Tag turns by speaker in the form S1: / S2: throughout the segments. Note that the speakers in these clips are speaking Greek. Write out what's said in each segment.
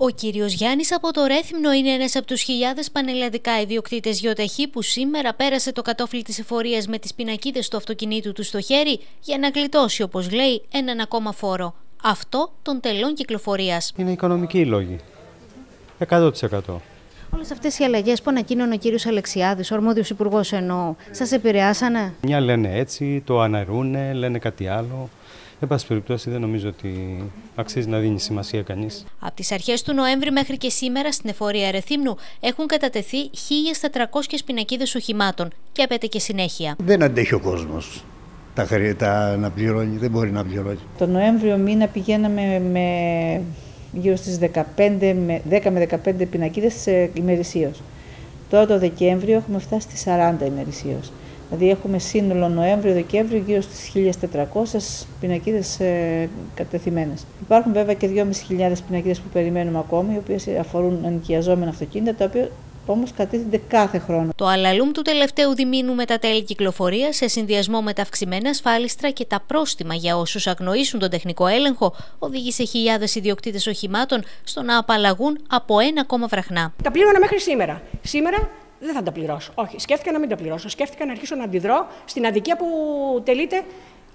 S1: Ο κύριος Γιάννης από το Ρέθυμνο είναι ένας από τους χιλιάδες πανελλαδικά ιδιοκτήτες γιοταχή που σήμερα πέρασε το κατόφλι της εφορίας με τις πινακίδες του αυτοκινήτου του στο χέρι για να γλιτώσει, όπως λέει, έναν ακόμα φόρο. Αυτό των τελών κυκλοφορίας.
S2: Είναι οικονομικοί οι λόγοι. 100%.
S1: Όλες αυτές οι αλλαγές που ανακοίνωνε ο κύριος Αλεξιάδης, ο αρμόδιος υπουργός εννοώ, σας επηρεάσανε?
S2: Μια λένε έτσι, το αναρούνε, λένε κάτι άλλο. Εν πάση περιπτώσει, δεν νομίζω ότι αξίζει να δίνει σημασία κανείς.
S1: Από τις αρχές του Νοέμβρη μέχρι και σήμερα στην εφορία Ρεθύμνου έχουν κατατεθεί 1.400 πινακίδες οχημάτων και απαιτεί και συνέχεια.
S3: Δεν αντέχει ο κόσμος τα να πληρώνει, δεν μπορεί να πληρώνει.
S4: Το Νοέμβριο μήνα πηγαίναμε με γύρω στις 10 με 15 πινακίδες ημερησίως. Τώρα το Δεκέμβριο έχουμε φτάσει στις 40 ημερησίως. Δηλαδή έχουμε σύνολο Νοέμβριο-Δεκέμβριο γύρω στις 1.400 πινακίδες κατεθειμένες. Υπάρχουν βέβαια και 2.500 πινακίδες που περιμένουμε ακόμη, οι οποίες αφορούν ενοικιαζόμενα αυτοκίνητα, τα οποία όμως κατήθενται κάθε χρόνο.
S1: Το αλαλούμ του τελευταίου διμήνου με τα τέλη κυκλοφορίας, σε συνδυασμό με τα αυξημένα ασφάλιστρα και τα πρόστιμα για όσους αγνοήσουν τον τεχνικό έλεγχο, οδήγησε χιλιάδες ιδιοκτήτες οχημάτων στο να απαλλαγούν από ένα ακόμα βραχνά.
S5: Τα πλήρωνα μέχρι σήμερα. Σήμερα δεν θα τα πληρώσω. Όχι, σκέφτηκα να μην τα πληρώσω. Σκέφτηκα να αρχίσω να αντιδρώ στην αδικία που τελείται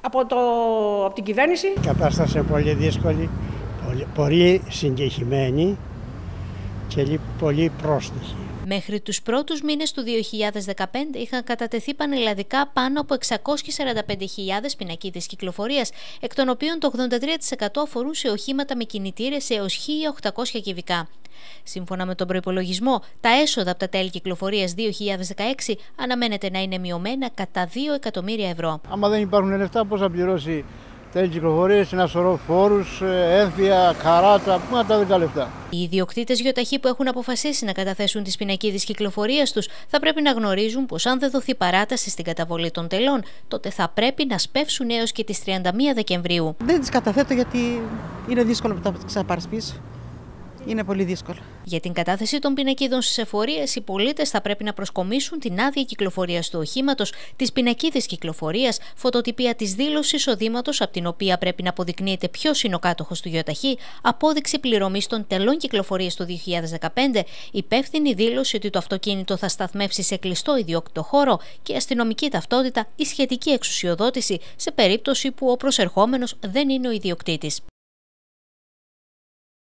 S5: από την κυβέρνηση.
S6: Η κατάσταση είναι πολύ δύσκολη, πολύ συγκεκριμένη και πολύ πρόστιχη.
S1: Μέχρι τους πρώτους μήνες του 2015 είχαν κατατεθεί πανελλαδικά πάνω από 645.000 πινακίδες κυκλοφορίας, εκ των οποίων το 83% αφορούν σε οχήματα με κινητήρες έως 1.800 κυβικά. Σύμφωνα με τον προϋπολογισμό, τα έσοδα από τα τέλη κυκλοφορίας 2016 αναμένεται να είναι μειωμένα κατά 2 εκατομμύρια ευρώ.
S6: Άμα δεν υπάρχουν λεφτά, πώς θα πληρώσει τέλη κυκλοφορίας, ένα σωρό φόρους, έμφυα, καράτσα, πού να τα βρει τα λεφτά.
S1: Οι ιδιοκτήτες γιοταχή που έχουν αποφασίσει να καταθέσουν τις πινακίδες κυκλοφορίας τους θα πρέπει να γνωρίζουν πως αν δεν δοθεί παράταση στην καταβολή των τελών, τότε θα πρέπει να σπεύσουν έως και τις 31 Δεκεμβρίου.
S7: Δεν τις καταθέτω γιατί είναι δύσκολο να τα ξαναπάρεις πίσω. Είναι πολύ δύσκολο.
S1: Για την κατάθεση των πινακίδων στις εφορίες, οι πολίτες θα πρέπει να προσκομίσουν την άδεια κυκλοφορίας του οχήματος, τις πινακίδες κυκλοφορίας, φωτοτυπία της δήλωσης εισοδήματος, από την οποία πρέπει να αποδεικνύεται ποιος είναι ο κάτοχος του γιοταχή, απόδειξη πληρωμής των τελών κυκλοφορίας του 2015, υπεύθυνη δήλωση ότι το αυτοκίνητο θα σταθμεύσει σε κλειστό ιδιόκτητο χώρο και αστυνομική ταυτότητα ή σχετική εξουσιοδότηση σε περίπτωση που ο προσερχόμενος δεν είναι ο ιδιοκτήτης.